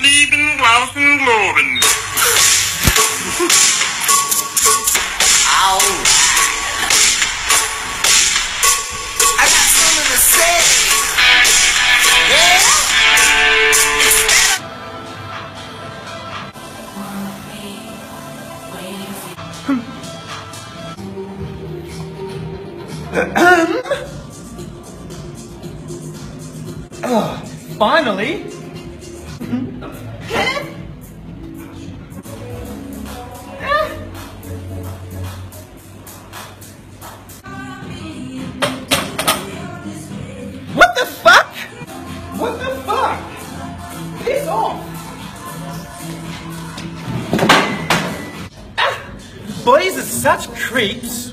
Lieben, glauben, globen. Alright. I got something to say. Yeah. Finally! What the fuck? What the fuck? Piss off! Boys are such creeps.